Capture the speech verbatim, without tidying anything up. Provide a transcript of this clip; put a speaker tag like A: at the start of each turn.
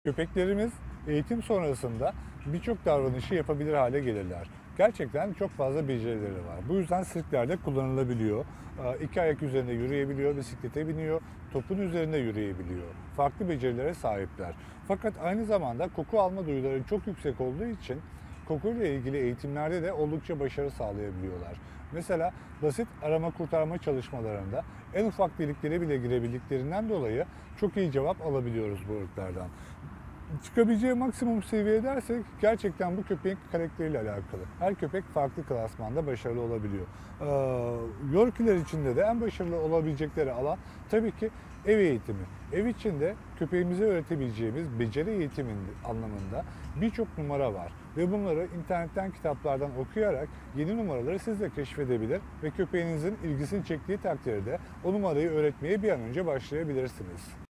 A: Köpeklerimiz eğitim sonrasında birçok davranışı yapabilir hale gelirler. Gerçekten çok fazla becerileri var. Bu yüzden sirklerde kullanılabiliyor. Ee, İki ayak üzerinde yürüyebiliyor, bisiklete biniyor, topun üzerinde yürüyebiliyor. Farklı becerilere sahipler. Fakat aynı zamanda koku alma duyuları çok yüksek olduğu için kokuyla ilgili eğitimlerde de oldukça başarı sağlayabiliyorlar. Mesela basit arama kurtarma çalışmalarında en ufak deliklere bile girebildiklerinden dolayı çok iyi cevap alabiliyoruz bu ırklardan. Çıkabileceği maksimum seviye dersek gerçekten bu köpeğin karakteriyle alakalı. Her köpek farklı klasmanda başarılı olabiliyor. Ee, Yorkiler içinde de en başarılı olabilecekleri alan tabii ki ev eğitimi. Ev içinde köpeğimize öğretebileceğimiz beceri eğitimin anlamında birçok numara var. Ve bunları internetten, kitaplardan okuyarak yeni numaraları siz de keşfedebilir ve köpeğinizin ilgisini çektiği takdirde o numarayı öğretmeye bir an önce başlayabilirsiniz.